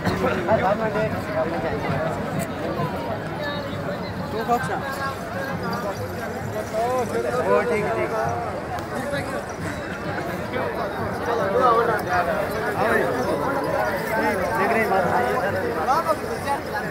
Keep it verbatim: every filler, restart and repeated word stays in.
तू कौन सा? ओ ठीक ठीक। देख रहे हैं